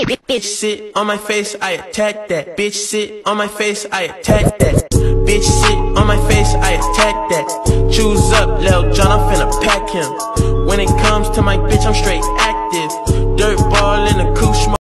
Bitch sit on my face, I attack that. Bitch sit on my face, I attack that. Bitch sit on my face, I attack that. Choose up, Lil Jon, I'm finna pack him. When it comes to my bitch, I'm straight active. Dirt ball in the couche.